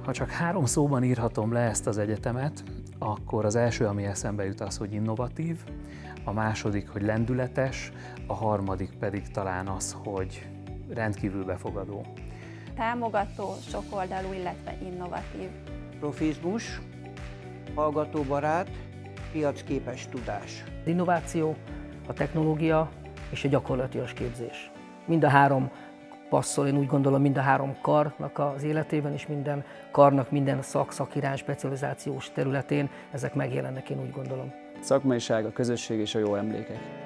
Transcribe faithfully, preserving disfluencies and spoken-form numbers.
Ha csak három szóban írhatom le ezt az egyetemet, akkor az első, ami eszembe jut, az, hogy innovatív, a második, hogy lendületes, a harmadik pedig talán az, hogy rendkívül befogadó. Támogató, sokoldalú, illetve innovatív. Profizmus, hallgatóbarát, piacképes tudás. Az innováció, a technológia és a gyakorlatias képzés. Mind a három passzol, én úgy gondolom, mind a három karnak az életében, és minden karnak minden szak, szakirány, specializációs területén ezek megjelennek, én úgy gondolom. Szakmaiság, a közösség és a jó emlékek.